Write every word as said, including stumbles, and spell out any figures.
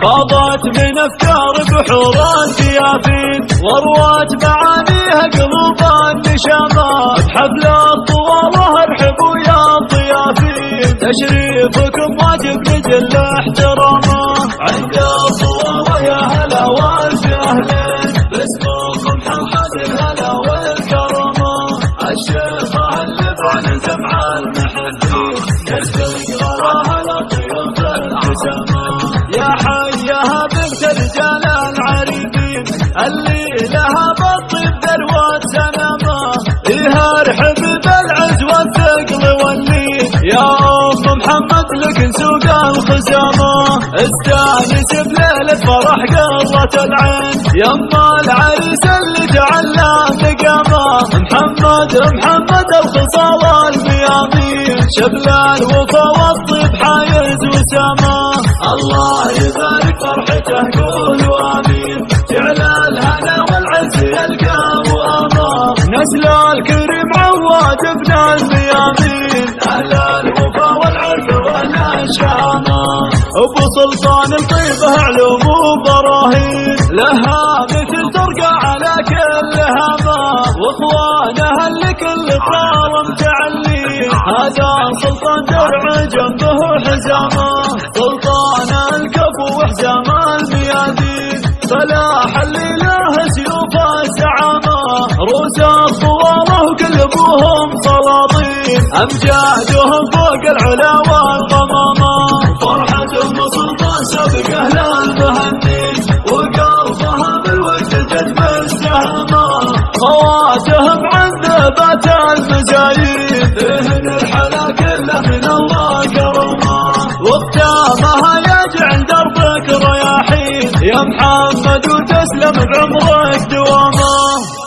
فاضت من افكار بحور الديافين، وروت معانيها قلوب النشامة. بحفل الطوالة ارحبوا يا الضيافين، تشريفكم واجب نجل احترامه. عند الطوالة يا هلا والف اهلين، باسمكم محمد الهلا والكرامة. الشيخ اللي بعد سمع المحلين، يسبق وراها لطيف الابتسامة. يا حيها بنت رجال العريفين، اللي لها بالطيب ذروة سنامة. إيها ارحب بالعز والثقل واللين، يا أم محمد لك سوق الخزامة. استانس بليلة فرح قرة العين، يما العريس اللي جعلنا نقامة. محمد محمد الخصال الميامين، شبل الوفا والطيب حايز وسامة. الله يبارك فرحته قولوا آمين، جعل الهنا والعز يلقى وأمان. نسل الكريم عواد ابن الميامين، أهل الوفا والعرف والنشامة. أبو سلطان الطيبة علوم وبراهين، لها مثل ترقى على كل هامة. واخوانها اللي كل طار متعلين، هذا سلطان درع جنبه حزامة. سلطان الكفو وحزام الميادين، صلاح اللي له سيوف الزعامة. روس الطوالة وقلبوهم سلاطين، أمجادهم فوق العلا والقمامة. فرحتهم سلطان سبق أهل المهنين، وقلبها بالوجه جد بالسهامة. خواتهم عند بات المزايين، ذهن الحلا كله من الله كرمه. واختامها يجعل دربك رياحين، يا محمد وتسلم بعمرك دوامه.